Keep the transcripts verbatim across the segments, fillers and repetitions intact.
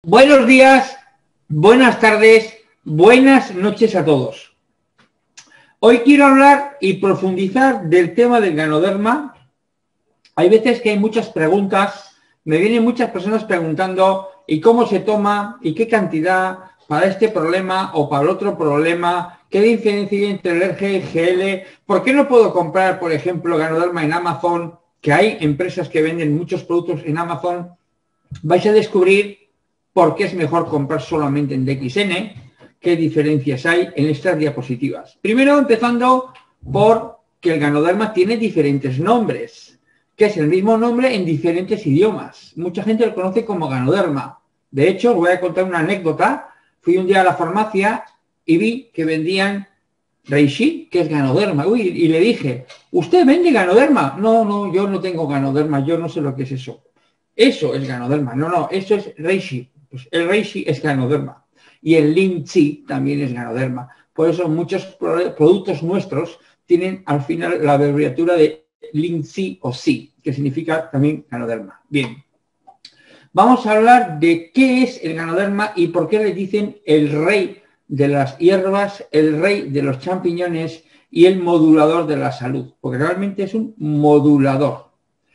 Buenos días, buenas tardes, buenas noches a todos. Hoy quiero hablar y profundizar del tema del ganoderma. Hay veces que hay muchas preguntas, me vienen muchas personas preguntando ¿y cómo se toma? ¿Y qué cantidad para este problema o para el otro problema? ¿Qué diferencia hay entre el R G y el G L? ¿Por qué no puedo comprar, por ejemplo, ganoderma en Amazon? Que hay empresas que venden muchos productos en Amazon. Vais a descubrir por qué es mejor comprar solamente en D X N, qué diferencias hay en estas diapositivas. Primero, empezando por que el ganoderma tiene diferentes nombres, que es el mismo nombre en diferentes idiomas. Mucha gente lo conoce como ganoderma. De hecho, os voy a contar una anécdota. Fui un día a la farmacia y vi que vendían reishi, que es ganoderma. Uy, y le dije, ¿usted vende ganoderma? No, no, yo no tengo ganoderma, yo no sé lo que es eso. Eso es ganoderma. No, no, eso es reishi. Pues el reishi es ganoderma. Y el lin-chi también es ganoderma. Por eso muchos productos nuestros tienen al final la abreviatura de lin-chi o si, que significa también ganoderma. Bien. Vamos a hablar de qué es el ganoderma y por qué le dicen el rey de las hierbas, el rey de los champiñones y el modulador de la salud. Porque realmente es un modulador.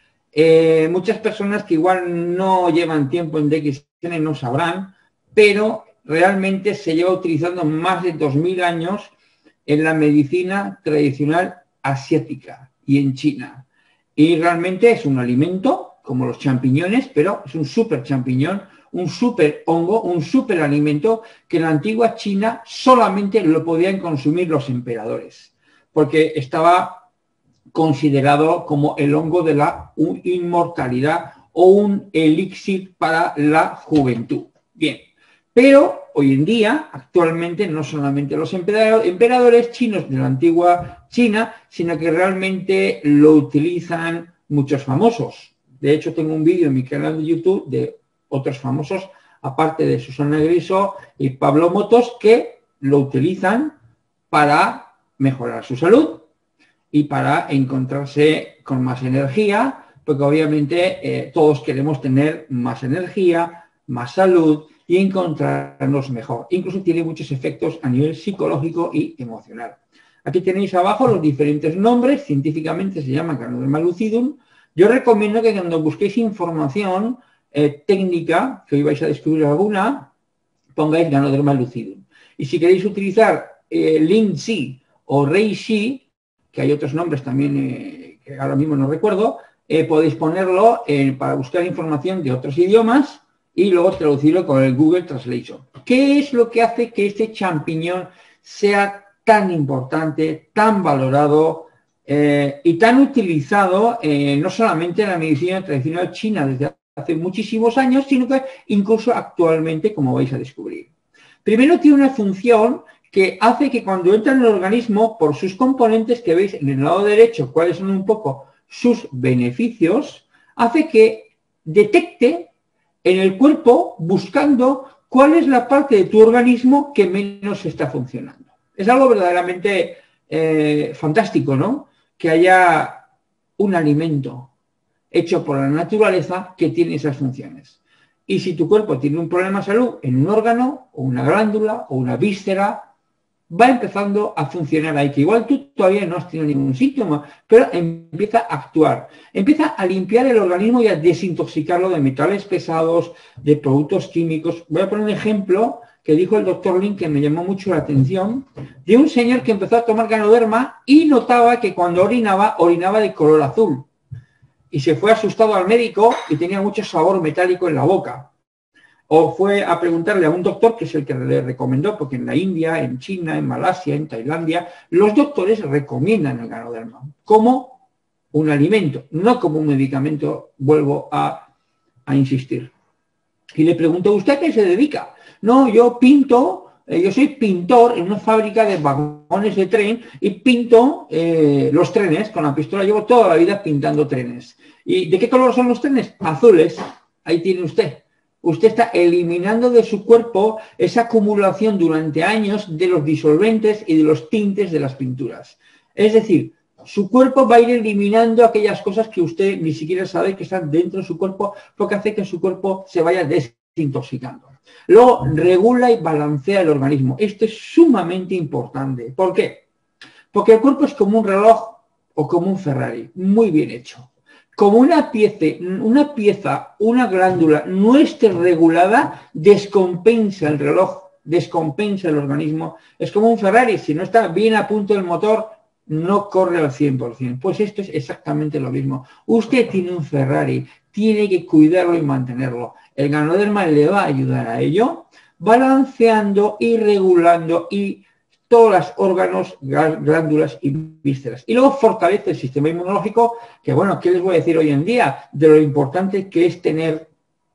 Eh, muchas personas que igual no llevan tiempo en D X N no sabrán, pero realmente se lleva utilizando más de dos mil años en la medicina tradicional asiática y en China. Y realmente es un alimento, como los champiñones, pero es un super champiñón, un super hongo, un super alimento que en la antigua China solamente lo podían consumir los emperadores, porque estaba considerado como el hongo de la inmortalidad o un elixir para la juventud. Bien, pero hoy en día, actualmente, no solamente los emperadores chinos de la antigua China, sino que realmente lo utilizan muchos famosos. De hecho, tengo un vídeo en mi canal de YouTube de otros famosos, aparte de Susana Griso y Pablo Motos, que lo utilizan para mejorar su salud y para encontrarse con más energía, porque obviamente eh, todos queremos tener más energía, más salud y encontrarnos mejor. Incluso tiene muchos efectos a nivel psicológico y emocional. Aquí tenéis abajo los diferentes nombres, científicamente se llama Ganoderma lucidum. Yo recomiendo que cuando busquéis información eh, técnica, que hoy vais a descubrir alguna, pongáis Ganoderma lucidum. Y si queréis utilizar eh, lin-chi o reishi, que hay otros nombres también eh, que ahora mismo no recuerdo, eh, podéis ponerlo eh, para buscar información de otros idiomas y luego traducirlo con el Google Translation. ¿Qué es lo que hace que este champiñón sea tan importante, tan valorado eh, y tan utilizado eh, no solamente en la medicina tradicional china desde hace muchísimos años, sino que incluso actualmente, como vais a descubrir? Primero, tiene una función que hace que cuando entra en el organismo, por sus componentes que veis en el lado derecho, cuáles son un poco sus beneficios, hace que detecte en el cuerpo buscando cuál es la parte de tu organismo que menos está funcionando. Es algo verdaderamente eh, fantástico, ¿no? Que haya un alimento hecho por la naturaleza que tiene esas funciones. Y si tu cuerpo tiene un problema de salud en un órgano, o una glándula, o una víscera, va empezando a funcionar ahí, que igual tú todavía no has tenido ningún síntoma, pero empieza a actuar. Empieza a limpiar el organismo y a desintoxicarlo de metales pesados, de productos químicos. Voy a poner un ejemplo que dijo el doctor Lin, que me llamó mucho la atención, de un señor que empezó a tomar ganoderma y notaba que cuando orinaba, orinaba de color azul. Y se fue asustado al médico y tenía mucho sabor metálico en la boca. O fue a preguntarle a un doctor, que es el que le recomendó, porque en la India, en China, en Malasia, en Tailandia, los doctores recomiendan el ganoderma como un alimento, no como un medicamento, vuelvo a, a insistir. Y le preguntó, ¿usted a qué se dedica? No, yo pinto, eh, yo soy pintor en una fábrica de vagones de tren y pinto eh, los trenes con la pistola. Llevo toda la vida pintando trenes. ¿Y de qué color son los trenes? Azules. Ahí tiene usted. Usted está eliminando de su cuerpo esa acumulación durante años de los disolventes y de los tintes de las pinturas. Es decir, su cuerpo va a ir eliminando aquellas cosas que usted ni siquiera sabe que están dentro de su cuerpo, porque hace que su cuerpo se vaya desintoxicando. Luego, regula y balancea el organismo. Esto es sumamente importante. ¿Por qué? Porque el cuerpo es como un reloj o como un Ferrari, muy bien hecho. Como una pieza, una pieza, una glándula no esté regulada, descompensa el reloj, descompensa el organismo. Es como un Ferrari, si no está bien a punto el motor, no corre al cien por cien. Pues esto es exactamente lo mismo. Usted tiene un Ferrari, tiene que cuidarlo y mantenerlo. El Ganoderma le va a ayudar a ello, balanceando y regulando y todos los órganos, glándulas y vísceras. Y luego fortalece el sistema inmunológico, que bueno, ¿qué les voy a decir hoy en día? De lo importante que es tener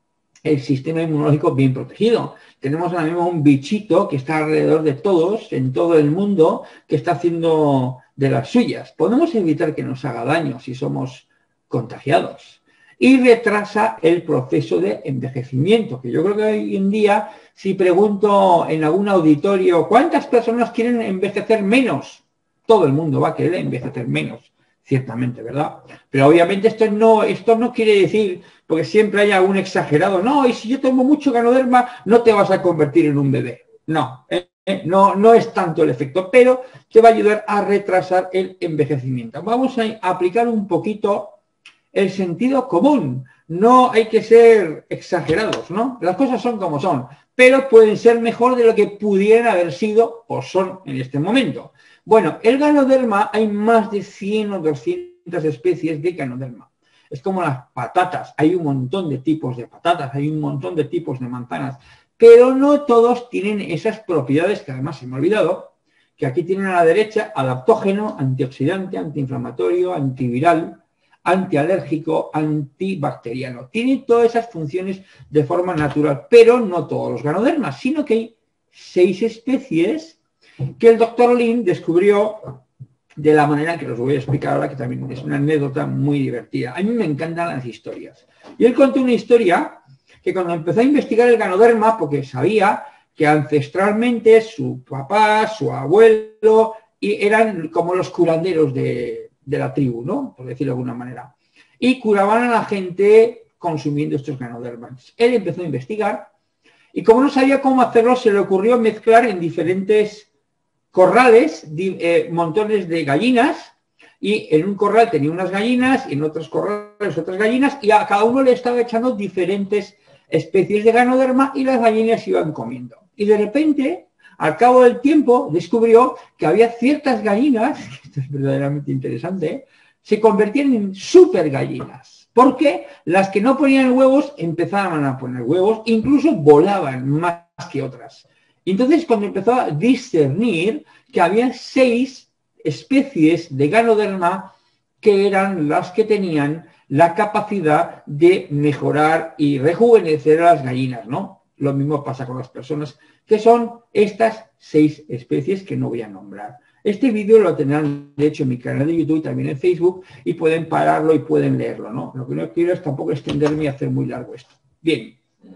el sistema inmunológico bien protegido. Tenemos ahora mismo un bichito que está alrededor de todos, en todo el mundo, que está haciendo de las suyas. Podemos evitar que nos haga daño si somos contagiados. Y retrasa el proceso de envejecimiento, que yo creo que hoy en día, si pregunto en algún auditorio, ¿cuántas personas quieren envejecer menos? Todo el mundo va a querer envejecer menos, ciertamente, ¿verdad? Pero obviamente esto no, esto no quiere decir, porque siempre hay algún exagerado, no, y si yo tomo mucho Ganoderma, no te vas a convertir en un bebé. No, ¿eh? no, no es tanto el efecto, pero te va a ayudar a retrasar el envejecimiento. Vamos a aplicar un poquito el sentido común. No hay que ser exagerados, ¿no? Las cosas son como son, pero pueden ser mejor de lo que pudieran haber sido o son en este momento. Bueno, el Ganoderma, hay más de cien o doscientas especies de Ganoderma. Es como las patatas, hay un montón de tipos de patatas, hay un montón de tipos de manzanas, pero no todos tienen esas propiedades que además se me ha olvidado, que aquí tienen a la derecha adaptógeno, antioxidante, antiinflamatorio, antiviral, antialérgico, antibacteriano. Tiene todas esas funciones de forma natural, pero no todos los Ganodermas, sino que hay seis especies que el doctor Lin descubrió de la manera que os voy a explicar ahora, que también es una anécdota muy divertida. A mí me encantan las historias. Y él contó una historia que cuando empezó a investigar el Ganoderma, porque sabía que ancestralmente su papá, su abuelo, y eran como los curanderos de, de la tribu, ¿no? Por decirlo de alguna manera. Y curaban a la gente consumiendo estos Ganodermas. Él empezó a investigar y como no sabía cómo hacerlo, se le ocurrió mezclar en diferentes corrales, eh, montones de gallinas, y en un corral tenía unas gallinas, y en otros corrales otras gallinas, y a cada uno le estaba echando diferentes especies de Ganoderma y las gallinas iban comiendo. Y de repente, al cabo del tiempo, descubrió que había ciertas gallinas, esto es verdaderamente interesante, ¿eh? Se convertían en super gallinas, porque las que no ponían huevos empezaban a poner huevos, incluso volaban más que otras. Y entonces cuando empezó a discernir que había seis especies de Ganoderma que eran las que tenían la capacidad de mejorar y rejuvenecer a las gallinas, ¿no? Lo mismo pasa con las personas, que son estas seis especies que no voy a nombrar. Este vídeo lo tendrán, de hecho, en mi canal de YouTube y también en Facebook, y pueden pararlo y pueden leerlo, ¿no? Lo que no quiero es tampoco extenderme y hacer muy largo esto. Bien.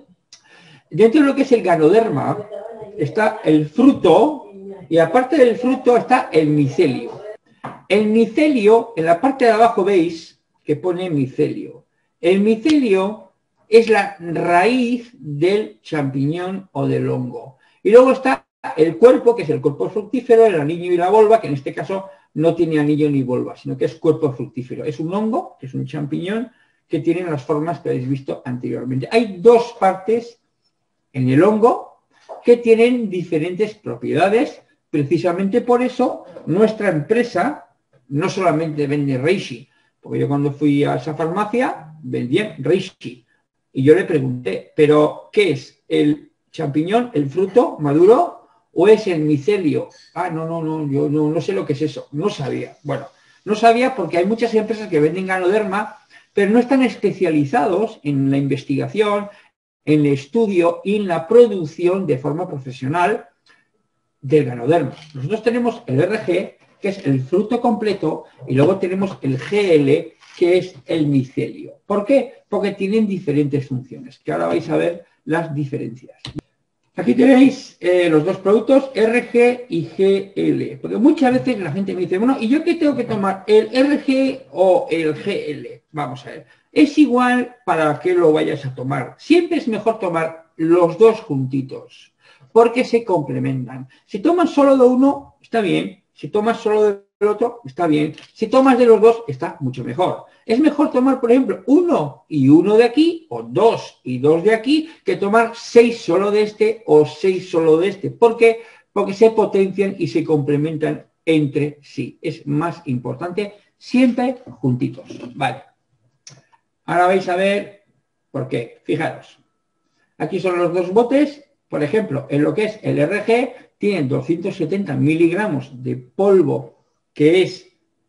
Dentro de lo que es el Ganoderma está el fruto, y aparte del fruto está el micelio. El micelio, en la parte de abajo veis que pone micelio. El micelio es la raíz del champiñón o del hongo. Y luego está el cuerpo, que es el cuerpo fructífero, el anillo y la volva, que en este caso no tiene anillo ni volva, sino que es cuerpo fructífero. Es un hongo, que es un champiñón, que tiene las formas que habéis visto anteriormente. Hay dos partes en el hongo que tienen diferentes propiedades. Precisamente por eso nuestra empresa no solamente vende reishi, porque yo cuando fui a esa farmacia vendían reishi y yo le pregunté, ¿pero qué es? ¿El champiñón, el fruto maduro o es el micelio? Ah, no, no, no, yo no, no sé lo que es eso, no sabía. Bueno, no sabía porque hay muchas empresas que venden Ganoderma, pero no están especializados en la investigación, en el estudio y en la producción de forma profesional del Ganoderma. Nosotros tenemos el R G, que es el fruto completo, y luego tenemos el G L, que es el micelio. ¿Por qué? Porque tienen diferentes funciones, que ahora vais a ver las diferencias. Aquí tenéis eh, los dos productos, R G y G L, porque muchas veces la gente me dice, bueno, ¿y yo qué tengo que tomar? ¿El R G o el G L? Vamos a ver. Es igual para que lo vayas a tomar. Siempre es mejor tomar los dos juntitos, porque se complementan. Si tomas solo de uno, está bien. Si tomas solo del otro, está bien. Si tomas de los dos, está mucho mejor. Es mejor tomar, por ejemplo, uno y uno de aquí, o dos y dos de aquí, que tomar seis solo de este o seis solo de este. ¿Por qué? Porque se potencian y se complementan entre sí. Es más importante siempre juntitos. Vale. Ahora vais a ver por qué. Fijaros. Aquí son los dos botes. Por ejemplo, en lo que es el R G, tienen doscientos setenta miligramos de polvo que es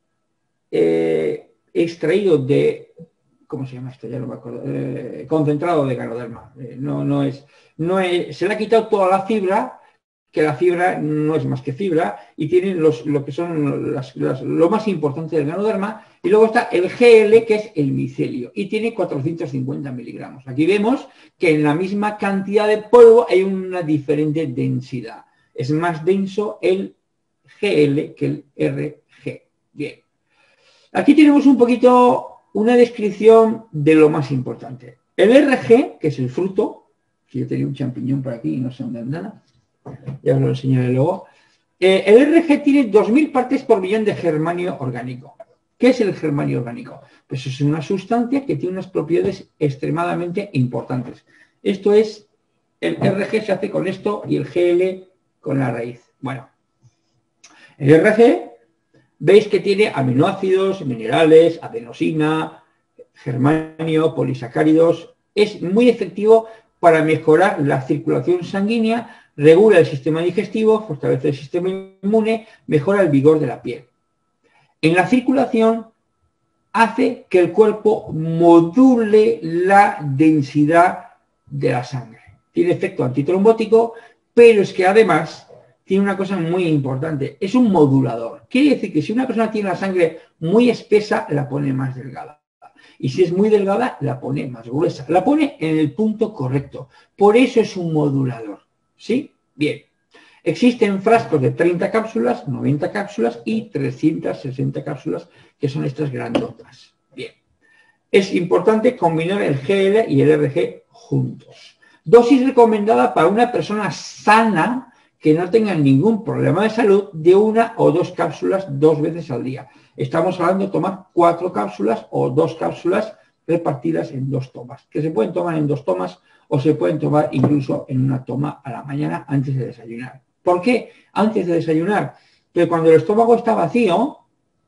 eh, extraído de, ¿cómo se llama esto? Ya no me acuerdo. Eh, concentrado de ganoderma. Eh, no, no es, no es, se le ha quitado toda la fibra, que la fibra no es más que fibra, y tienen los, lo que son las, las, lo más importante del ganoderma. Y luego está el G L, que es el micelio, y tiene cuatrocientos cincuenta miligramos. Aquí vemos que en la misma cantidad de polvo hay una diferente densidad. Es más denso el G L que el R G. Bien. Aquí tenemos un poquito una descripción de lo más importante. El R G, que es el fruto, que yo tenía un champiñón por aquí y no sé dónde anda, ya os lo enseñaré luego. Eh, el R G tiene dos mil partes por millón de germanio orgánico. ¿Qué es el germanio orgánico? Pues es una sustancia que tiene unas propiedades extremadamente importantes. Esto es, el R G se hace con esto y el G L con la raíz. Bueno, el R G, veis que tiene aminoácidos, minerales, adenosina, germanio, polisacáridos. Es muy efectivo para mejorar la circulación sanguínea, regula el sistema digestivo, fortalece el sistema inmune, mejora el vigor de la piel. En la circulación hace que el cuerpo module la densidad de la sangre. Tiene efecto antitrombótico, pero es que además tiene una cosa muy importante, es un modulador. Quiere decir que si una persona tiene la sangre muy espesa, la pone más delgada. Y si es muy delgada, la pone más gruesa. La pone en el punto correcto. Por eso es un modulador. ¿Sí? Bien. Existen frascos de treinta cápsulas, noventa cápsulas y trescientas sesenta cápsulas, que son estas grandotas. Bien. Es importante combinar el G L y el R G juntos. Dosis recomendada para una persona sana que no tenga ningún problema de salud, de una o dos cápsulas dos veces al día. Estamos hablando de tomar cuatro cápsulas o dos cápsulas repartidas en dos tomas, que se pueden tomar en dos tomas o se pueden tomar incluso en una toma a la mañana antes de desayunar. ¿Por qué antes de desayunar? Porque cuando el estómago está vacío,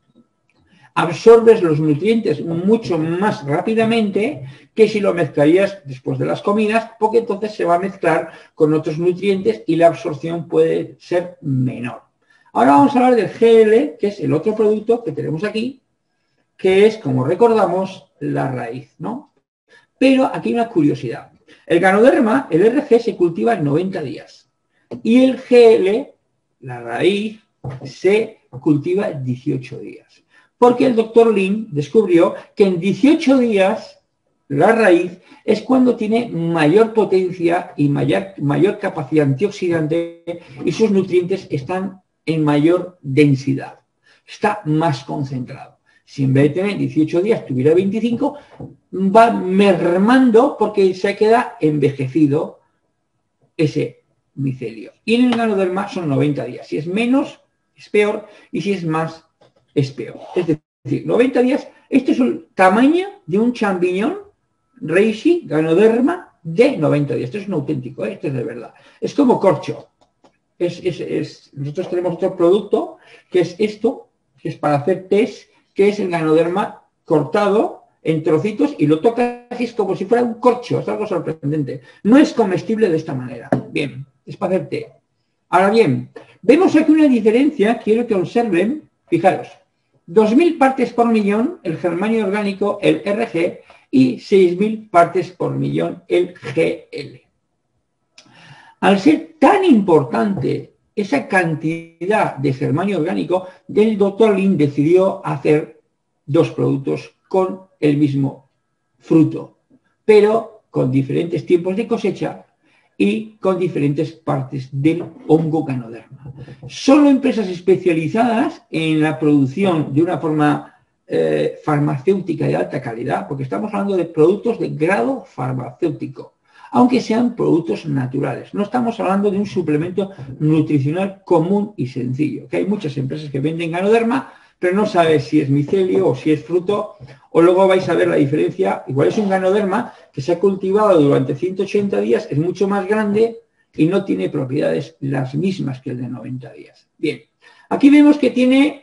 absorbes los nutrientes mucho más rápidamente que si lo mezclarías después de las comidas, porque entonces se va a mezclar con otros nutrientes y la absorción puede ser menor. Ahora vamos a hablar del G L, que es el otro producto que tenemos aquí, que es, como recordamos, la raíz, ¿no? Pero aquí hay una curiosidad. El ganoderma, el R G, se cultiva en noventa días. Y el G L, la raíz, se cultiva en dieciocho días. Porque el doctor Lin descubrió que en dieciocho días la raíz es cuando tiene mayor potencia y mayor, mayor capacidad antioxidante y sus nutrientes están en mayor densidad. Está más concentrado. Si en vez de tener dieciocho días tuviera veinticinco, va mermando porque se queda envejecido ese micelio. Y en el ganoderma son noventa días. Si es menos, es peor, y si es más, es peor. Es decir, noventa días, este es el tamaño de un champiñón reishi, ganoderma, de noventa días. Esto es un auténtico, ¿eh? Esto es de verdad. Es como corcho. Es, es, es, nosotros tenemos otro producto, que es esto, que es para hacer test, que es el ganoderma cortado en trocitos y lo tocas y es como si fuera un corcho. Es algo sorprendente. No es comestible de esta manera. Bien, es para hacer té. Ahora bien, vemos aquí una diferencia, quiero que observen, fijaros, dos mil partes por millón el germanio orgánico, el R G, y seis mil partes por millón el G L. Al ser tan importante esa cantidad de germanio orgánico, el doctor Lin decidió hacer dos productos con el mismo fruto, pero con diferentes tiempos de cosecha y con diferentes partes del hongo ganoderma. Solo empresas especializadas en la producción de una forma eh, farmacéutica de alta calidad, porque estamos hablando de productos de grado farmacéutico, aunque sean productos naturales. No estamos hablando de un suplemento nutricional común y sencillo, que hay muchas empresas que venden Ganoderma, pero no sabes si es micelio o si es fruto, o luego vais a ver la diferencia. Igual es un Ganoderma que se ha cultivado durante ciento ochenta días, es mucho más grande y no tiene propiedades las mismas que el de noventa días. Bien, aquí vemos que tiene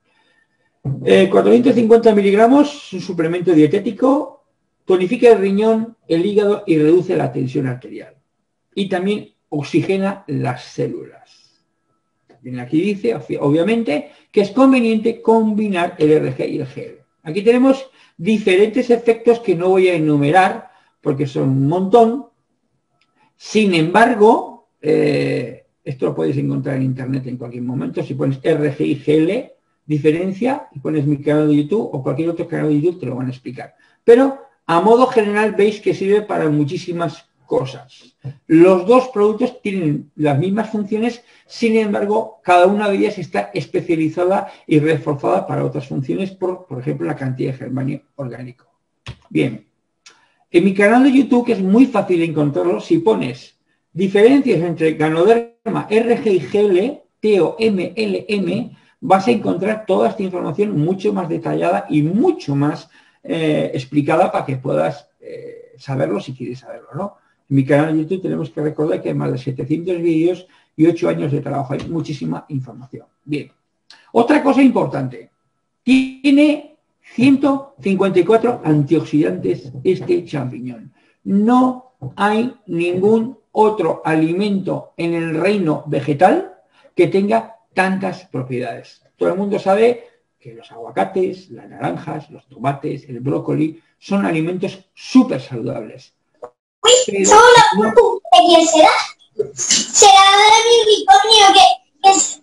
eh, cuatrocientos cincuenta miligramos, un suplemento dietético, tonifica el riñón, el hígado y reduce la tensión arterial. Y también oxigena las células. También aquí dice, obviamente, que es conveniente combinar el R G y el G L. Aquí tenemos diferentes efectos que no voy a enumerar porque son un montón. Sin embargo, eh, esto lo podéis encontrar en internet en cualquier momento. Si pones R G y G L, diferencia, y pones mi canal de YouTube o cualquier otro canal de YouTube, te lo van a explicar. Pero, a modo general, veis que sirve para muchísimas cosas. Los dos productos tienen las mismas funciones, sin embargo, cada una de ellas está especializada y reforzada para otras funciones, por, por ejemplo, la cantidad de germanio orgánico. Bien. En mi canal de YouTube, que es muy fácil encontrarlo, si pones diferencias entre Ganoderma, R G y G L, T O M L M, vas a encontrar toda esta información mucho más detallada y mucho más eh, explicada para que puedas eh, saberlo si quieres saberlo, ¿no? En mi canal de YouTube tenemos que recordar que hay más de setecientos vídeos y ocho años de trabajo. Hay muchísima información. Bien. Otra cosa importante. Tiene ciento cincuenta y cuatro antioxidantes este champiñón. No hay ningún otro alimento en el reino vegetal que tenga tantas propiedades. Todo el mundo sabe que los aguacates, las naranjas, los tomates, el brócoli son alimentos súper saludables. Uy, ¿solo la ¿de quién será? ¿Será de mi unicornio que es?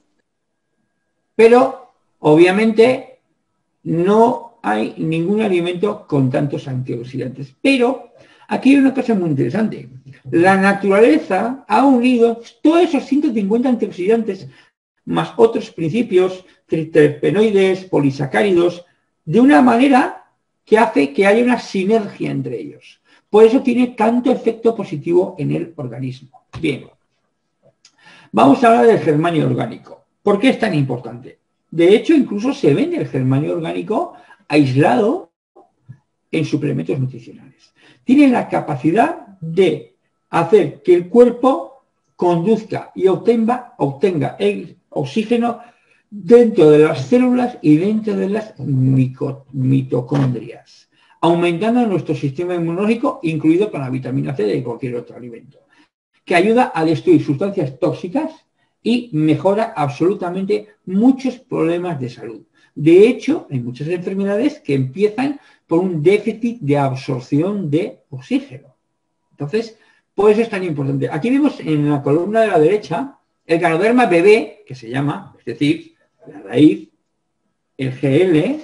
Pero, obviamente, no hay ningún alimento con tantos antioxidantes. Pero aquí hay una cosa muy interesante. La naturaleza ha unido todos esos ciento cincuenta antioxidantes más otros principios, triterpenoides, polisacáridos, de una manera que hace que haya una sinergia entre ellos. Por eso tiene tanto efecto positivo en el organismo. Bien. Vamos a hablar del germanio orgánico. ¿Por qué es tan importante? De hecho, incluso se vende el germanio orgánico aislado en suplementos nutricionales. Tiene la capacidad de hacer que el cuerpo conduzca y obtenga, obtenga el oxígeno dentro de las células y dentro de las mitocondrias, aumentando nuestro sistema inmunológico, incluido con la vitamina C de cualquier otro alimento, que ayuda a destruir sustancias tóxicas y mejora absolutamente muchos problemas de salud. De hecho, hay muchas enfermedades que empiezan por un déficit de absorción de oxígeno. Entonces, por eso es tan importante. Aquí vemos en la columna de la derecha el Ganoderma bebé, que se llama, es decir, la raíz, el G L,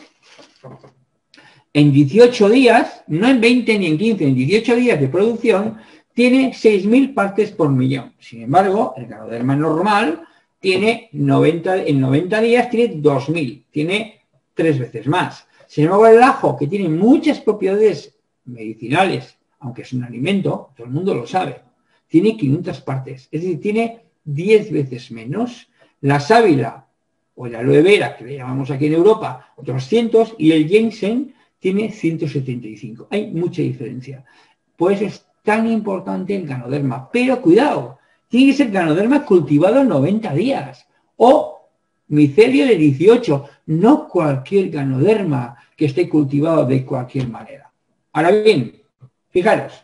en dieciocho días, no en veinte ni en quince, en dieciocho días de producción, tiene seis mil partes por millón. Sin embargo, el Ganoderma normal tiene noventa, en noventa días tiene dos mil, tiene tres veces más. Sin embargo, el ajo, que tiene muchas propiedades medicinales, aunque es un alimento, todo el mundo lo sabe, tiene quinientas partes, es decir, tiene diez veces menos. La sábila o la aloe vera, que le llamamos aquí en Europa, doscientos, y el ginseng tiene ciento setenta y cinco. Hay mucha diferencia. Por eso es tan importante el Ganoderma. Pero cuidado, tiene que ser Ganoderma cultivado en noventa días o micelio de dieciocho, no cualquier Ganoderma que esté cultivado de cualquier manera. Ahora bien, fijaros,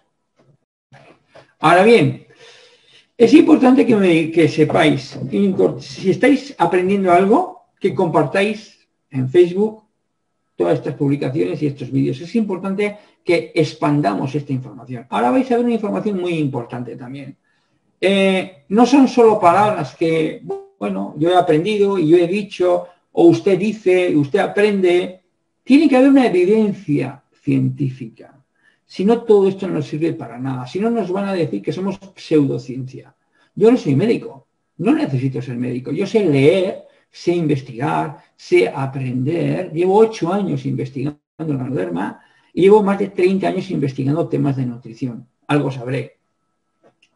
ahora bien, es importante que, me, que sepáis, si estáis aprendiendo algo, que compartáis en Facebook todas estas publicaciones y estos vídeos. Es importante que expandamos esta información. Ahora vais a ver una información muy importante también. Eh, no son solo palabras que, bueno, yo he aprendido y yo he dicho, o usted dice, usted aprende. Tiene que haber una evidencia científica. Si no, todo esto no sirve para nada. Si no, nos van a decir que somos pseudociencia. Yo no soy médico. No necesito ser médico. Yo sé leer, sé investigar, sé aprender. Llevo ocho años investigando el Ganoderma y llevo más de treinta años investigando temas de nutrición. Algo sabré.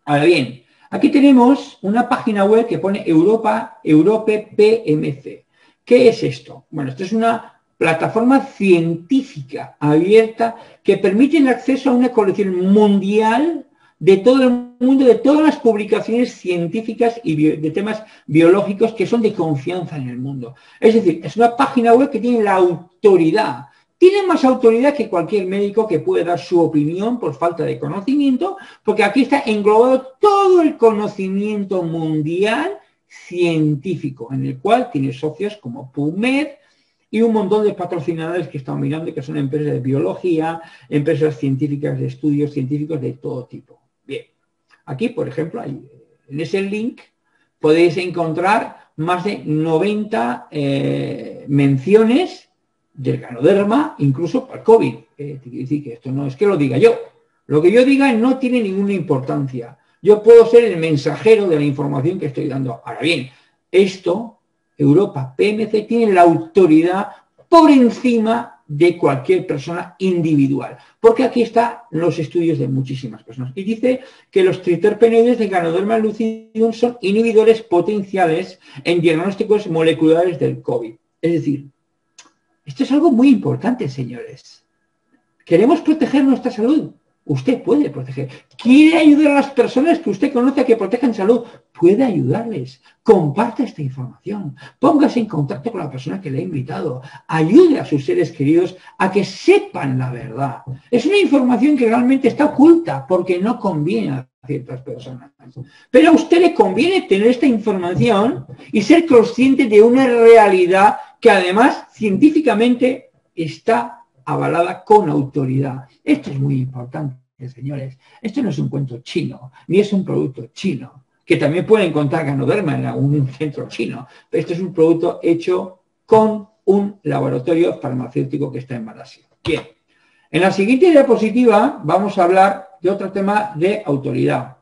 Ahora bien, aquí tenemos una página web que pone Europa, Europe P M C. ¿Qué es esto? Bueno, esto es una plataforma científica abierta que permite el acceso a una colección mundial de todo el mundo, de todas las publicaciones científicas y de temas biológicos que son de confianza en el mundo. Es decir, es una página web que tiene la autoridad. Tiene más autoridad que cualquier médico que puede dar su opinión por falta de conocimiento, porque aquí está englobado todo el conocimiento mundial científico, en el cual tiene socios como PubMed y un montón de patrocinadores que están mirando, que son empresas de biología, empresas científicas de estudios científicos de todo tipo. Bien, aquí, por ejemplo, hay, en ese link podéis encontrar más de noventa eh, menciones del Ganoderma, incluso para el COVID. Eh, quiere decir que esto no es que lo diga yo. Lo que yo diga no tiene ninguna importancia. Yo puedo ser el mensajero de la información que estoy dando. Ahora bien, esto, Europa P M C, tiene la autoridad por encima de cualquier persona individual. Porque aquí están los estudios de muchísimas personas. Y dice que los triterpenoides de Ganoderma lucidum son inhibidores potenciales en diagnósticos moleculares del COVID. Es decir, esto es algo muy importante, señores. ¿Queremos proteger nuestra salud? Usted puede proteger. ¿Quiere ayudar a las personas que usted conoce a que protejan salud? Puede ayudarles. Comparte esta información. Póngase en contacto con la persona que le ha invitado. Ayude a sus seres queridos a que sepan la verdad. Es una información que realmente está oculta porque no conviene a ciertas personas. Pero a usted le conviene tener esta información y ser consciente de una realidad que además científicamente está avalada con autoridad. Esto es muy importante, señores. Esto no es un cuento chino, ni es un producto chino, que también pueden encontrar Ganoderma en algún centro chino, pero esto es un producto hecho con un laboratorio farmacéutico que está en Malasia. Bien, en la siguiente diapositiva vamos a hablar de otro tema de autoridad.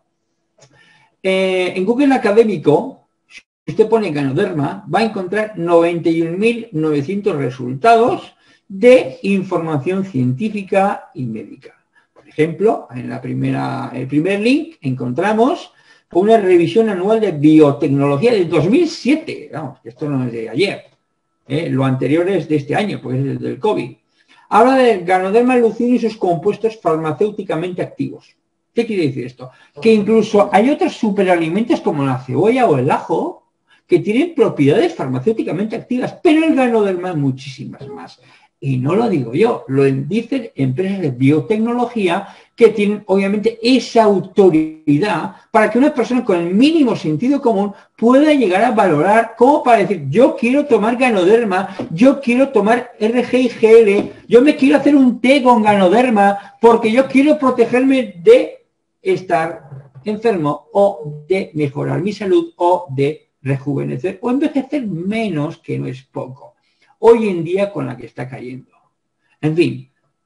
Eh, en Google Académico, si usted pone Ganoderma, va a encontrar noventa y un mil novecientos resultados de información científica y médica. Por ejemplo, en la primera, el primer link encontramos una revisión anual de biotecnología del dos mil siete. Vamos, esto no es de ayer. ¿eh? Lo anterior es de este año, porque es el del COVID. Habla del Ganoderma lucidum y sus compuestos farmacéuticamente activos. ¿Qué quiere decir esto? Que incluso hay otros superalimentos como la cebolla o el ajo que tienen propiedades farmacéuticamente activas, pero el Ganoderma muchísimas más. Y no lo digo yo, lo dicen empresas de biotecnología que tienen obviamente esa autoridad para que una persona con el mínimo sentido común pueda llegar a valorar como para decir, yo quiero tomar Ganoderma, yo quiero tomar R G I G L, yo me quiero hacer un té con Ganoderma porque yo quiero protegerme de estar enfermo o de mejorar mi salud o de rejuvenecer o envejecer menos, que no es poco. Hoy en día con la que está cayendo. En fin,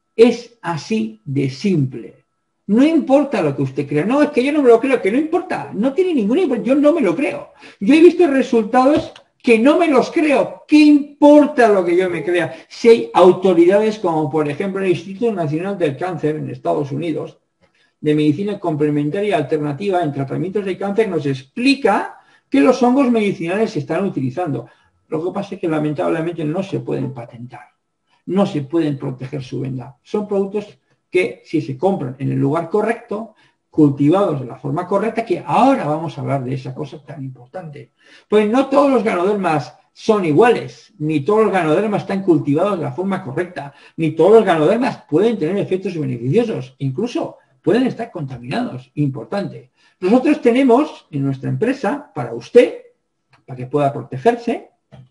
es así de simple. No importa lo que usted crea. No, es que yo no me lo creo, que no importa. No tiene ninguna importancia. Yo no me lo creo. Yo he visto resultados que no me los creo. ¿Qué importa lo que yo me crea? Si hay autoridades como, por ejemplo, el Instituto Nacional del Cáncer en Estados Unidos, de medicina complementaria alternativa en tratamientos de cáncer, nos explica que los hongos medicinales se están utilizando. Lo que pasa es que lamentablemente no se pueden patentar, no se pueden proteger su venda. Son productos que si se compran en el lugar correcto, cultivados de la forma correcta, que ahora vamos a hablar de esa cosa tan importante. Pues no todos los ganodermas son iguales, ni todos los ganodermas están cultivados de la forma correcta, ni todos los ganodermas pueden tener efectos beneficiosos, incluso pueden estar contaminados. Importante. Nosotros tenemos en nuestra empresa, para usted, para que pueda protegerse,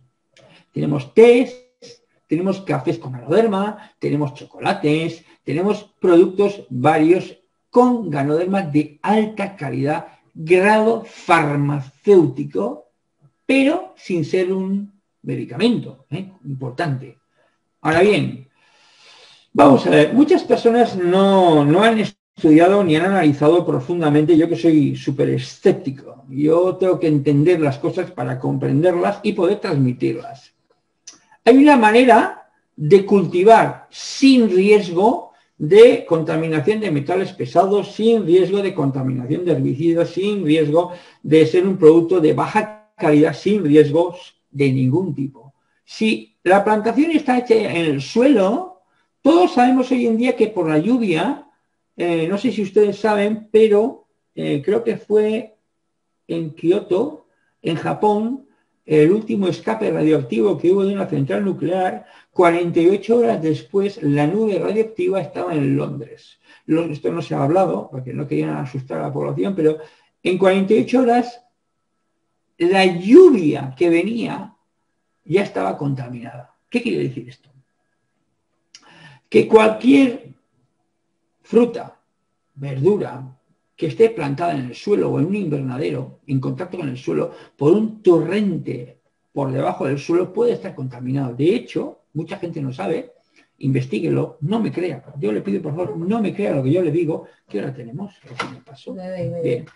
tenemos tés, tenemos cafés con Ganoderma, tenemos chocolates, tenemos productos varios con Ganoderma de alta calidad, grado farmacéutico, pero sin ser un medicamento, ¿eh? Importante. Ahora bien, vamos a ver, muchas personas no, no han estudiado ni han analizado profundamente. Yo que soy súper escéptico, yo tengo que entender las cosas para comprenderlas y poder transmitirlas. Hay una manera de cultivar sin riesgo de contaminación de metales pesados, sin riesgo de contaminación de herbicidas, sin riesgo de ser un producto de baja calidad, sin riesgos de ningún tipo. Si la plantación está hecha en el suelo, todos sabemos hoy en día que por la lluvia, eh, no sé si ustedes saben, pero eh, creo que fue en Kioto, en Japón, el último escape radioactivo que hubo de una central nuclear, cuarenta y ocho horas después la nube radioactiva estaba en Londres. Esto no se ha hablado, porque no querían asustar a la población, pero en cuarenta y ocho horas la lluvia que venía ya estaba contaminada. ¿Qué quiere decir esto? Que cualquier fruta, verdura, que esté plantada en el suelo o en un invernadero, en contacto con el suelo, por un torrente por debajo del suelo, puede estar contaminado. De hecho, mucha gente no sabe, investíguelo, no me crea. Yo le pido, por favor, no me crea lo que yo le digo. ¿Qué hora tenemos? ¿Qué me pasó? Bien.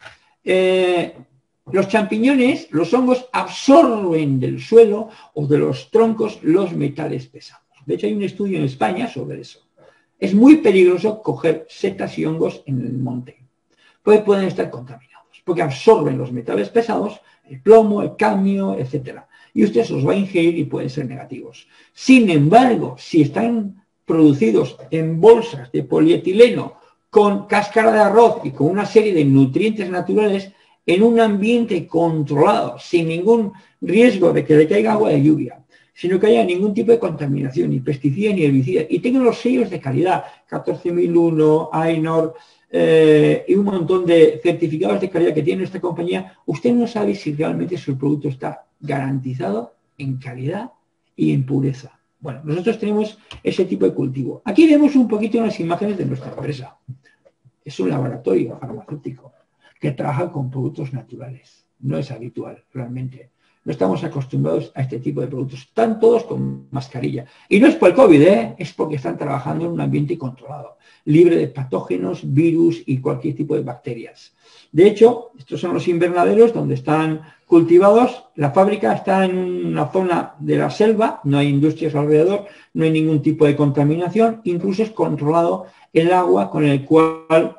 Eh, los champiñones, los hongos, absorben del suelo o de los troncos los metales pesados. De hecho, hay un estudio en España sobre eso. Es muy peligroso coger setas y hongos en el monte. Pues pueden estar contaminados, porque absorben los metales pesados, el plomo, el cadmio, etcétera. Y usted se los va a ingerir y pueden ser negativos. Sin embargo, si están producidos en bolsas de polietileno con cáscara de arroz y con una serie de nutrientes naturales, en un ambiente controlado, sin ningún riesgo de que le caiga agua de lluvia, sino que haya ningún tipo de contaminación, ni pesticidas ni herbicidas, y tengan los sellos de calidad, catorce mil uno, AENOR, eh, y un montón de certificados de calidad que tiene esta compañía, usted no sabe si realmente su producto está garantizado en calidad y en pureza. Bueno, nosotros tenemos ese tipo de cultivo. Aquí vemos un poquito unas imágenes de nuestra empresa. Es un laboratorio farmacéutico que trabaja con productos naturales. No es habitual, realmente. No estamos acostumbrados a este tipo de productos. Están todos con mascarilla. Y no es por el COVID, ¿eh? Es porque están trabajando en un ambiente controlado, libre de patógenos, virus y cualquier tipo de bacterias. De hecho, estos son los invernaderos donde están cultivados. La fábrica está en una zona de la selva, no hay industrias alrededor, no hay ningún tipo de contaminación. Incluso es controlado el agua con el cual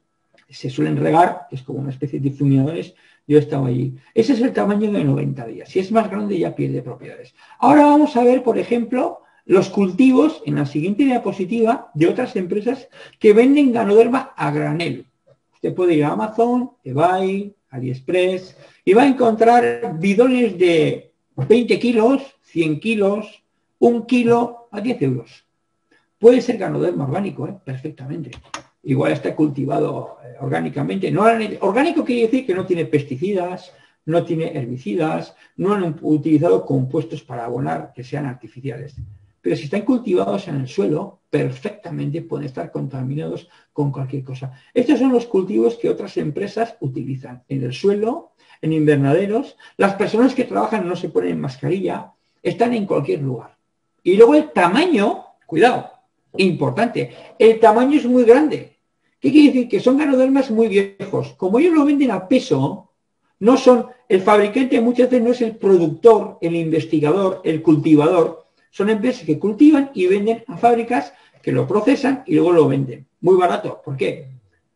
se suelen regar, que es como una especie de difuminadores. Yo he estado allí. Ese es el tamaño de noventa días. Si es más grande ya pierde propiedades. Ahora vamos a ver, por ejemplo, los cultivos en la siguiente diapositiva de otras empresas que venden Ganoderma a granel. Usted puede ir a Amazon, eBay, AliExpress y va a encontrar bidones de veinte kilos, cien kilos, un kilo a diez euros. Puede ser Ganoderma orgánico, ¿eh? Perfectamente. Igual está cultivado eh, orgánicamente. No, orgánico quiere decir que no tiene pesticidas, no tiene herbicidas, no han utilizado compuestos para abonar que sean artificiales. Pero si están cultivados en el suelo, perfectamente pueden estar contaminados con cualquier cosa. Estos son los cultivos que otras empresas utilizan en el suelo, en invernaderos. Las personas que trabajan no se ponen mascarilla, están en cualquier lugar. Y luego el tamaño, cuidado, importante, el tamaño es muy grande. ¿Qué quiere decir? Que son ganodermas muy viejos. Como ellos lo venden a peso, no son, el fabricante muchas veces no es el productor, el investigador, el cultivador. Son empresas que cultivan y venden a fábricas que lo procesan y luego lo venden. Muy barato. ¿Por qué?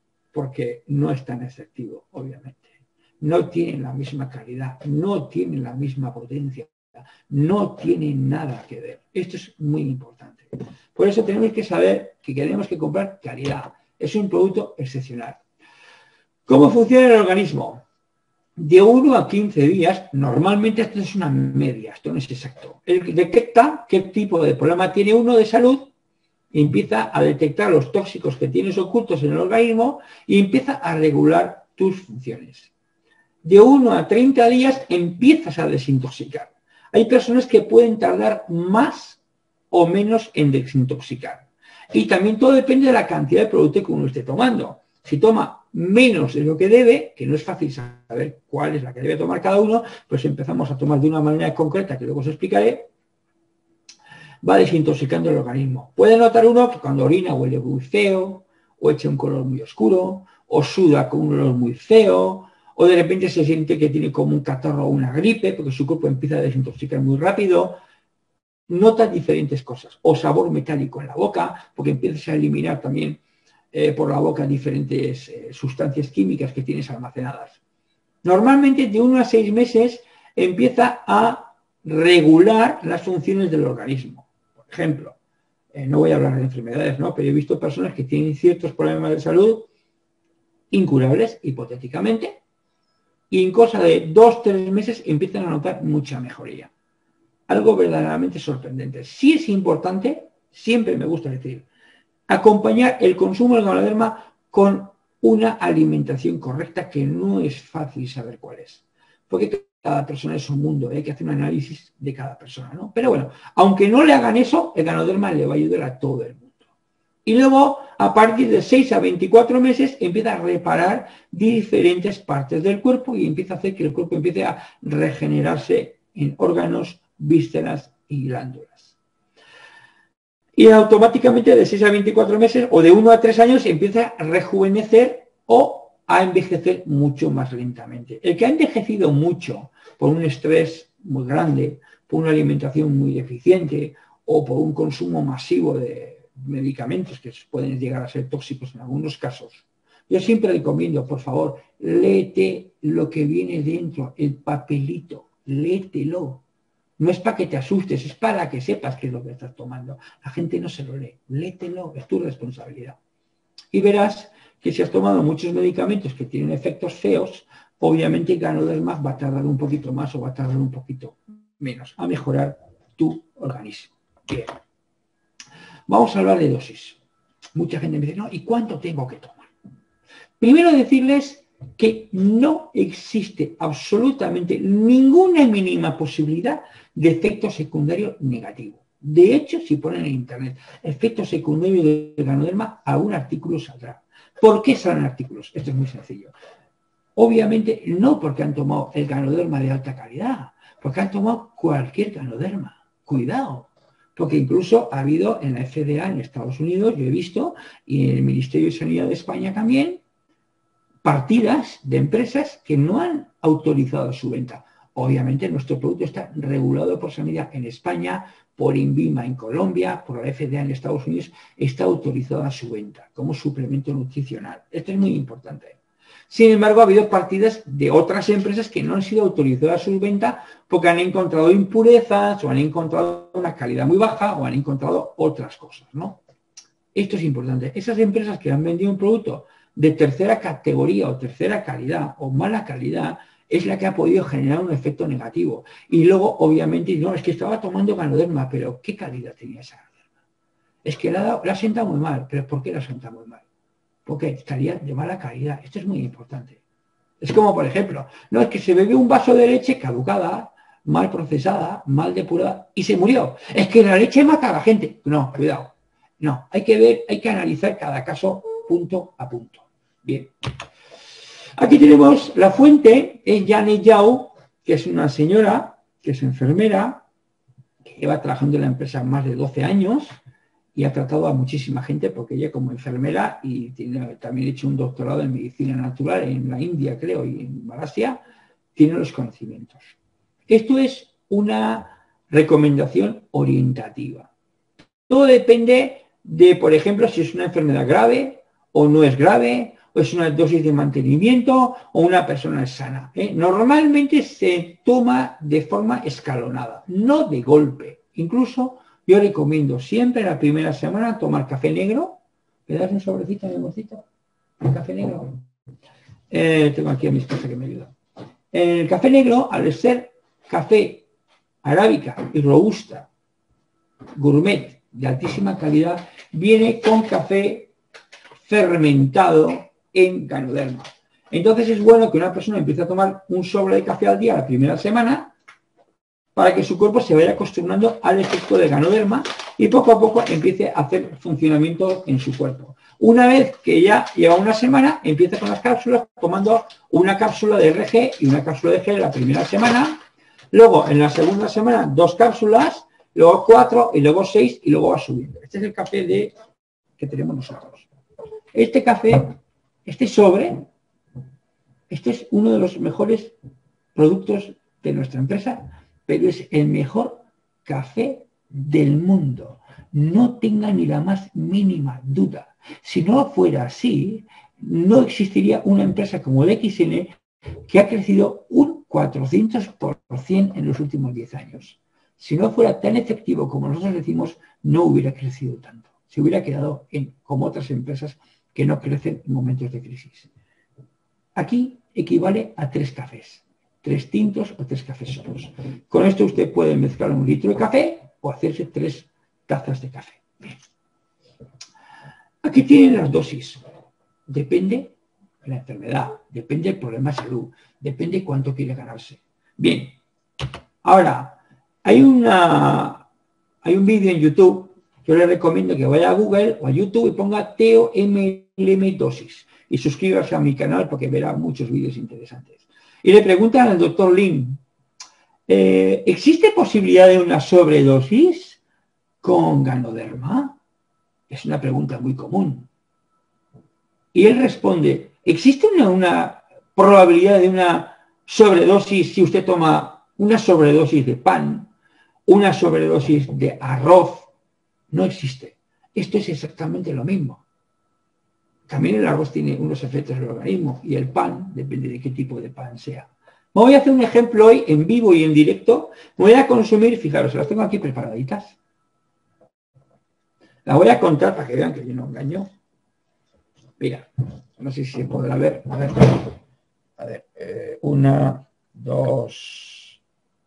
Porque no es tan efectivo, obviamente. No tienen la misma calidad, no tienen la misma potencia, no tienen nada que ver. Esto es muy importante. Por eso tenemos que saber que tenemos que comprar calidad. Es un producto excepcional. ¿Cómo funciona el organismo? De uno a quince días, normalmente esto es una media, esto no es exacto. Él detecta qué tipo de problema tiene uno de salud y empieza a detectar los tóxicos que tienes ocultos en el organismo y empieza a regular tus funciones. De uno a treinta días empiezas a desintoxicar. Hay personas que pueden tardar más o menos en desintoxicar. Y también todo depende de la cantidad de producto que uno esté tomando. Si toma menos de lo que debe, que no es fácil saber cuál es la que debe tomar cada uno, pues empezamos a tomar de una manera concreta, que luego os explicaré, va desintoxicando el organismo. Puede notar uno que cuando orina huele muy feo, o echa un color muy oscuro, o suda con un olor muy feo, o de repente se siente que tiene como un catarro o una gripe, porque su cuerpo empieza a desintoxicar muy rápido. notas diferentes cosas, o sabor metálico en la boca, porque empiezas a eliminar también eh, por la boca diferentes eh, sustancias químicas que tienes almacenadas. Normalmente de uno a seis meses empieza a regular las funciones del organismo. Por ejemplo, eh, no voy a hablar de enfermedades, ¿no? Pero he visto personas que tienen ciertos problemas de salud incurables, hipotéticamente, y en cosa de dos, tres meses empiezan a notar mucha mejoría. Algo verdaderamente sorprendente. Sí es importante, siempre me gusta decir, acompañar el consumo del ganoderma con una alimentación correcta, que no es fácil saber cuál es. Porque cada persona es un mundo, hay que hacer un análisis de cada persona, ¿no? Pero bueno, aunque no le hagan eso, el ganoderma le va a ayudar a todo el mundo. Y luego, a partir de seis a veinticuatro meses, empieza a reparar diferentes partes del cuerpo y empieza a hacer que el cuerpo empiece a regenerarse en órganos, vísceras y glándulas. Y automáticamente de seis a veinticuatro meses o de uno a tres años empieza a rejuvenecer o a envejecer mucho más lentamente. El que ha envejecido mucho por un estrés muy grande, por una alimentación muy deficiente o por un consumo masivo de medicamentos que pueden llegar a ser tóxicos en algunos casos, yo siempre recomiendo, por favor, léete lo que viene dentro, el papelito, léetelo. No es para que te asustes, es para que sepas qué es lo que estás tomando. La gente no se lo lee, léetelo, es tu responsabilidad. Y verás que si has tomado muchos medicamentos que tienen efectos feos, obviamente el ganoderma va a tardar un poquito más o va a tardar un poquito menos a mejorar tu organismo. Bien. Vamos a hablar de dosis. Mucha gente me dice, no, ¿y cuánto tengo que tomar? Primero decirles que no existe absolutamente ninguna mínima posibilidad de efecto secundario negativo. De hecho, si ponen en internet efecto secundario del ganoderma, algún artículo saldrá. ¿Por qué salen artículos? Esto es muy sencillo. Obviamente no porque han tomado el ganoderma de alta calidad, porque han tomado cualquier ganoderma. Cuidado. Porque incluso ha habido en la F D A en Estados Unidos, yo he visto, y en el Ministerio de Sanidad de España también, partidas de empresas que no han autorizado su venta. Obviamente nuestro producto está regulado por Sanidad en España, por INVIMA en Colombia, por la F D A en Estados Unidos, está autorizada su venta como suplemento nutricional. Esto es muy importante. Sin embargo, ha habido partidas de otras empresas que no han sido autorizadas su venta porque han encontrado impurezas o han encontrado una calidad muy baja o han encontrado otras cosas, ¿no? Esto es importante. Esas empresas que han vendido un producto de tercera categoría o tercera calidad o mala calidad es la que ha podido generar un efecto negativo. Y luego, obviamente, no, es que estaba tomando ganoderma, pero ¿qué calidad tenía esa ganoderma? Es que la, ha, la ha sentado muy mal. ¿Pero por qué la ha sentado muy mal? Porque estaría de mala calidad. Esto es muy importante. Es como, por ejemplo, no es que se bebió un vaso de leche caducada, mal procesada, mal depurada y se murió. Es que la leche mata a la gente. No, cuidado. No, hay que ver, hay que analizar cada caso punto a punto. Bien. Aquí tenemos la fuente, es Janet Yao, que es una señora, que es enfermera, que lleva trabajando en la empresa más de doce años, y ha tratado a muchísima gente porque ella como enfermera y tiene también hecho un doctorado en medicina natural en la India, creo, y en Malasia, tiene los conocimientos. Esto es una recomendación orientativa. Todo depende de, por ejemplo, si es una enfermedad grave o no es grave, o es una dosis de mantenimiento o una persona es sana, ¿eh? Normalmente se toma de forma escalonada, no de golpe. Incluso yo recomiendo siempre la primera semana tomar café negro. ¿Me das un sobrecito, mi amorcito? ¿El café negro? Eh, tengo aquí a mi esposa que me ayuda. El café negro, al ser café arábica y robusta, gourmet, de altísima calidad, viene con café fermentado en ganoderma. Entonces es bueno que una persona empiece a tomar un sobre de café al día la primera semana, para que su cuerpo se vaya acostumbrando al efecto de ganoderma y poco a poco empiece a hacer funcionamiento en su cuerpo. Una vez que ya lleva una semana, empieza con las cápsulas, tomando una cápsula de R G y una cápsula de G la primera semana, luego en la segunda semana dos cápsulas, luego cuatro y luego seis y luego va subiendo. Este es el café de, que tenemos nosotros. Este café, este sobre, este es uno de los mejores productos de nuestra empresa, pero es el mejor café del mundo. No tenga ni la más mínima duda. Si no fuera así, no existiría una empresa como el X N que ha crecido un cuatrocientos por ciento en los últimos diez años. Si no fuera tan efectivo como nosotros decimos, no hubiera crecido tanto. Se hubiera quedado en, como otras empresas que no crecen en momentos de crisis. Aquí equivale a tres cafés, tres tintos o tres cafés solos. Con esto usted puede mezclar un litro de café o hacerse tres tazas de café. Bien. Aquí tienen las dosis. Depende de la enfermedad, depende del problema de salud, depende cuánto quiere ganarse. Bien, ahora, hay, una, hay un vídeo en YouTube, yo le recomiendo que vaya a Google o a YouTube y ponga T O M L M dosis y suscríbase a mi canal porque verá muchos vídeos interesantes. Y le preguntan al doctor Lin, eh, ¿existe posibilidad de una sobredosis con ganoderma? Es una pregunta muy común. Y él responde, ¿existe una, una probabilidad de una sobredosis si usted toma una sobredosis de pan, una sobredosis de arroz? No existe. Esto es exactamente lo mismo. También el arroz tiene unos efectos en el organismo y el pan depende de qué tipo de pan sea. Me voy a hacer un ejemplo hoy en vivo y en directo. Me voy a consumir, fijaros, las tengo aquí preparaditas. La voy a contar para que vean que yo no engaño. Mira, no sé si se podrá ver. A ver, a ver eh, una, dos,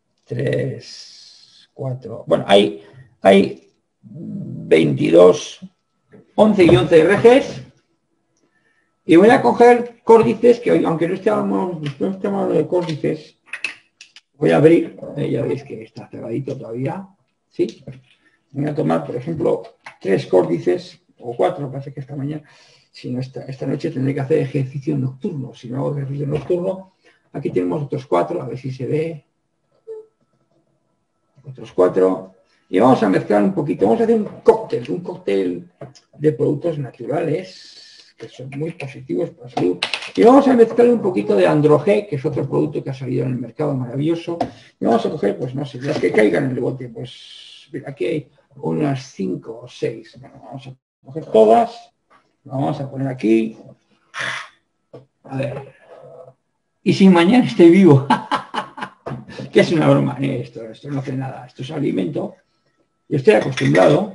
tres, cuatro. Bueno, hay, hay veintidós, once y once reges. Y voy a coger córdices, que hoy, aunque no estemos, no estemos hablando de córdices, voy a abrir. Eh, ya veis que está cerradito todavía. ¿Sí? Voy a tomar, por ejemplo, tres córdices, o cuatro, parece que esta mañana. Si no, esta, esta noche tendré que hacer ejercicio nocturno. Si no hago ejercicio nocturno, aquí tenemos otros cuatro, a ver si se ve. Otros cuatro. Y vamos a mezclar un poquito. Vamos a hacer un cóctel, un cóctel de productos naturales, que son muy positivos para la salud. Y vamos a mezclar un poquito de Androge, que es otro producto que ha salido en el mercado maravilloso. Y vamos a coger, pues no sé, las que caigan en el bote. Pues mira, aquí hay unas cinco o seis. Bueno, vamos a coger todas. Vamos a poner aquí. A ver. Y si mañana estoy vivo. Que es una broma. Esto, esto no hace nada. Esto es alimento. Yo estoy acostumbrado.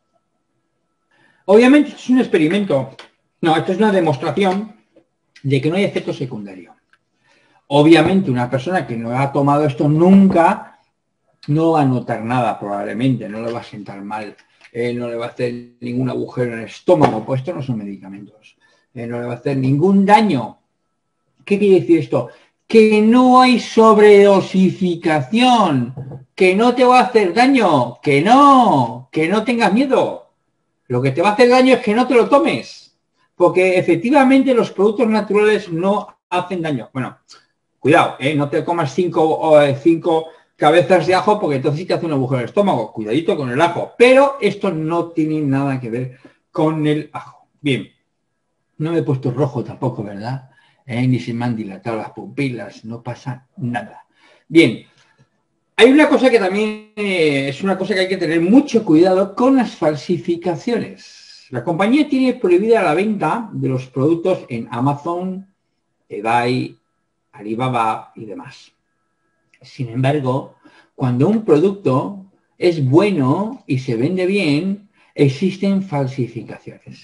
Obviamente esto es un experimento. No, esto es una demostración de que no hay efecto secundario. Obviamente una persona que no ha tomado esto nunca no va a notar nada probablemente. No le va a sentar mal. Eh, no le va a hacer ningún agujero en el estómago, pues esto no son medicamentos. Eh, no le va a hacer ningún daño. ¿Qué quiere decir esto? Que no hay sobredosificación, que no te va a hacer daño, que no, que no tengas miedo. Lo que te va a hacer daño es que no te lo tomes, porque efectivamente los productos naturales no hacen daño. Bueno, cuidado, ¿eh? No te comas cinco, cinco cabezas de ajo porque entonces sí te hace un agujero en el estómago. Cuidadito con el ajo. Pero esto no tiene nada que ver con el ajo. Bien. No me he puesto rojo tampoco, ¿verdad? ¿Eh? Ni se me han dilatado las pupilas. No pasa nada. Bien. Hay una cosa que también eh, es una cosa que hay que tener mucho cuidado con las falsificaciones. La compañía tiene prohibida la venta de los productos en Amazon, eBay, Alibaba y demás. Sin embargo, cuando un producto es bueno y se vende bien, existen falsificaciones.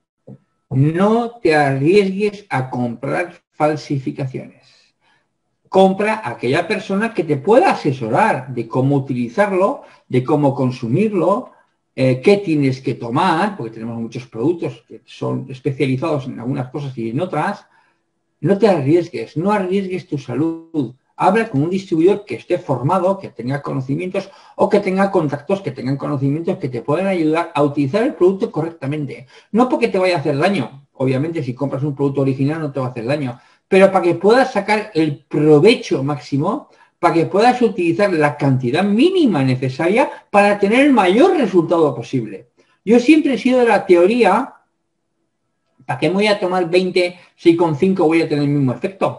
No te arriesgues a comprar falsificaciones. Compra a aquella persona que te pueda asesorar de cómo utilizarlo, de cómo consumirlo, eh, qué tienes que tomar, porque tenemos muchos productos que son especializados en algunas cosas y en otras. No te arriesgues, no arriesgues tu salud. Habla con un distribuidor que esté formado, que tenga conocimientos o que tenga contactos, que tengan conocimientos que te puedan ayudar a utilizar el producto correctamente. No porque te vaya a hacer daño. Obviamente, si compras un producto original no te va a hacer daño. Pero para que puedas sacar el provecho máximo, para que puedas utilizar la cantidad mínima necesaria para tener el mayor resultado posible. Yo siempre he sido de la teoría, ¿para qué me voy a tomar veinte si con cinco voy a tener el mismo efecto?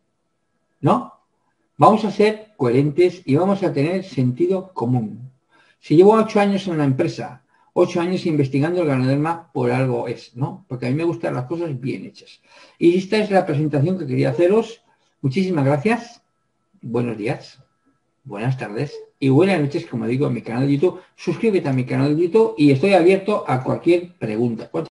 ¿No? Vamos a ser coherentes y vamos a tener sentido común. Si llevo ocho años en una empresa, ocho años investigando el ganoderma, por algo es, ¿no? Porque a mí me gustan las cosas bien hechas. Y esta es la presentación que quería haceros. Muchísimas gracias. Buenos días, buenas tardes y buenas noches, como digo, en mi canal de YouTube. Suscríbete a mi canal de YouTube y estoy abierto a cualquier pregunta.